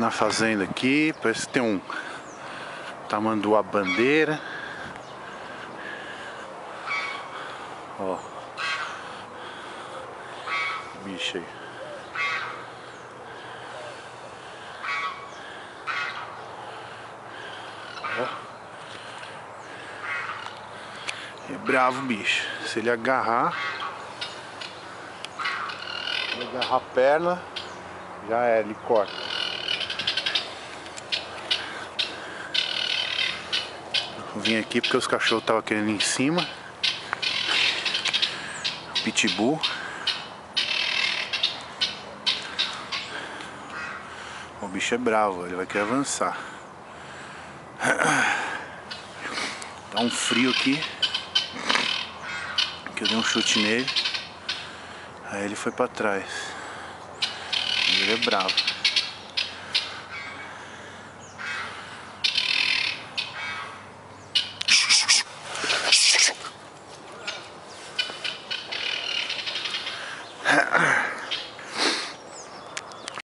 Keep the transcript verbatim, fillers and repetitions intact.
na fazenda aqui. Parece que tem um tamanduá bandeira. Ó, bicho aí. Ó. É bravo, bicho. Se ele agarrar, ele agarrar a perna, já é, ele corta. Eu vim aqui porque os cachorros estavam querendo ir em cima. Pitbull. O bicho é bravo, ele vai querer avançar. Tá um frio aqui, que eu dei um chute nele. Aí ele foi pra trás. Ele é bravo.